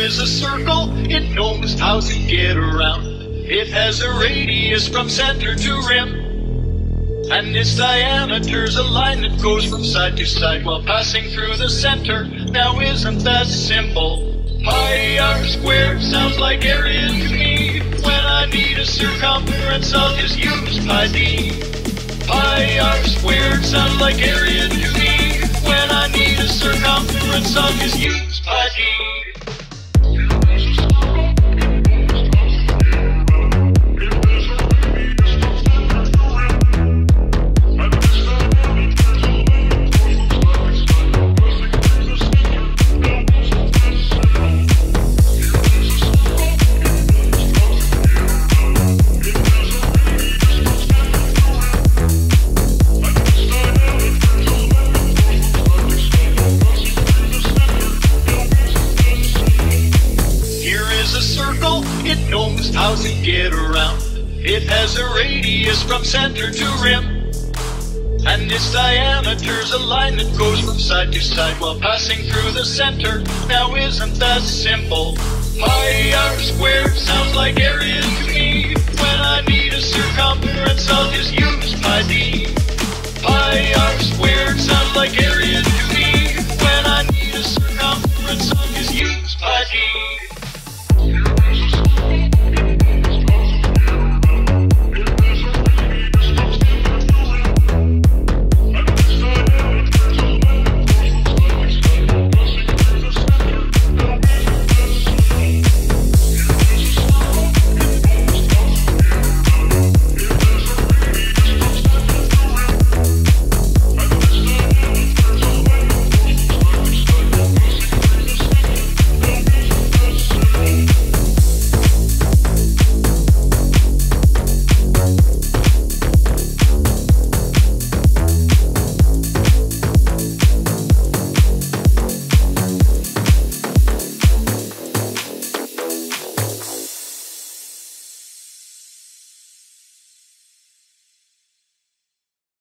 is a circle, it knows how to get around. It has a radius from center to rim, and its diameter's a line that goes from side to side while passing through the center. Now isn't that simple? Pi r squared sounds like area to me. When I need a circumference, I'll just use pi d. Pi r squared sounds like area to me. When I need a circumference, I'll just use pi d. It knows how to get around. It has a radius from center to rim, and its diameter's a line that goes from side to side while passing through the center. Now isn't that simple? Pi r squared sounds like area to me. When I need a circumference, I'll just use pi d. Pi r squared sounds like area